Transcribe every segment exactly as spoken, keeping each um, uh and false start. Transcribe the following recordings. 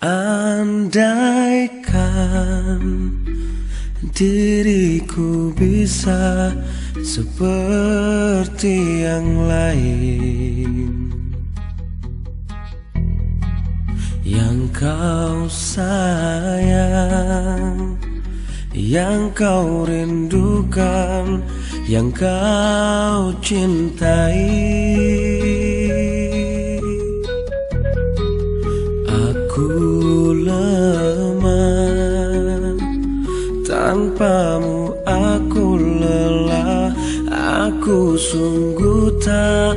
Andaikan diriku bisa seperti yang lain, yang kau sayang, yang kau rindukan, yang kau cintai. Aku lemah, tanpamu aku lelah, aku sungguh tak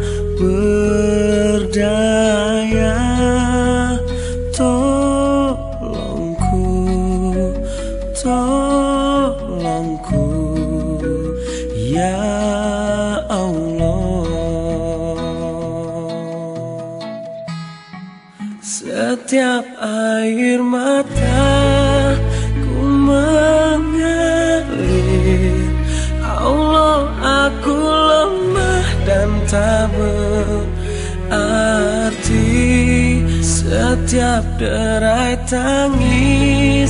berdaya. Tolongku, tolongku, ya Allah. Setiap air mata ku mengalir, Allah aku lemah dan tak berarti. Setiap derai tangis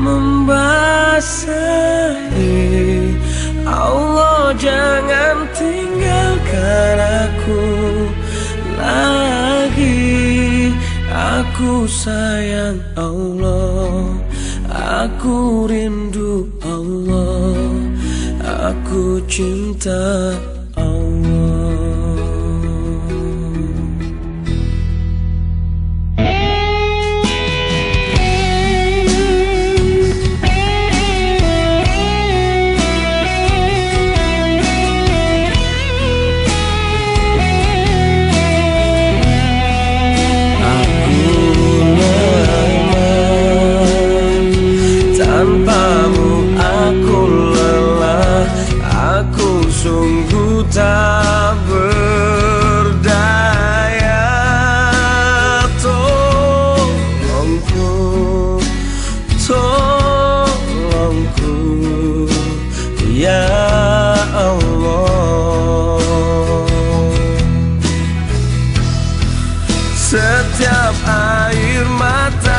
membasahi, Allah jangan tinggalkan aku lagi. Aku sayang Allah, aku rindu Allah, aku cinta Allah. Tanpamu aku lelah, aku sungguh tak berdaya. Tolongku, tolongku, ya Allah. Setiap air mata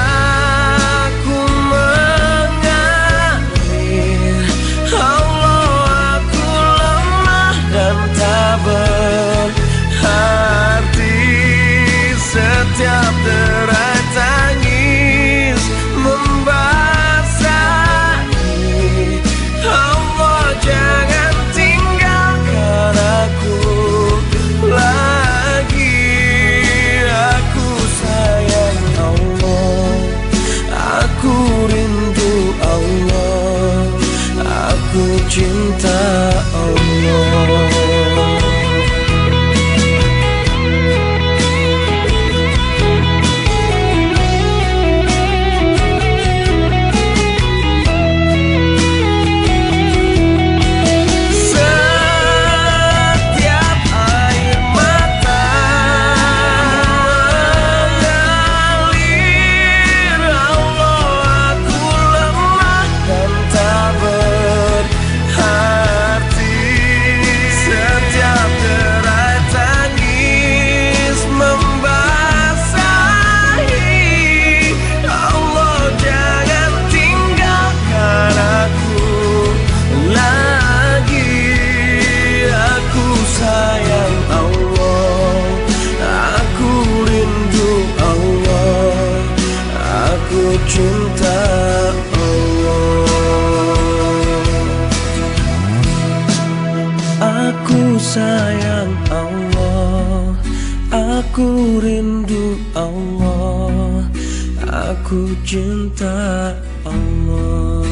setiap derai tangis membasahi, Allah jangan tinggalkan aku lagi. Aku sayang Allah, aku rindu Allah, aku cinta Allah. Cinta Allah, aku sayang Allah, aku rindu Allah, aku cinta Allah.